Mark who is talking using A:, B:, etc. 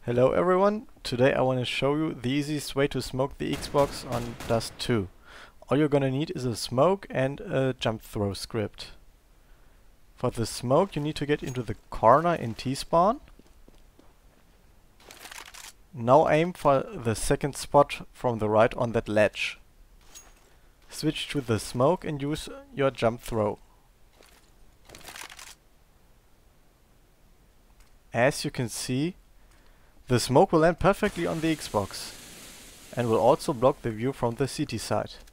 A: Hello everyone, today I want to show you the easiest way to smoke the Xbox on dust2. All you're gonna need is a smoke and a jump throw script. For the smoke you need to get into the corner in T-spawn. Now aim for the second spot from the right on that ledge. Switch to the smoke and use your jump throw. As you can see, the smoke will land perfectly on the Xbox and will also block the view from the CT side.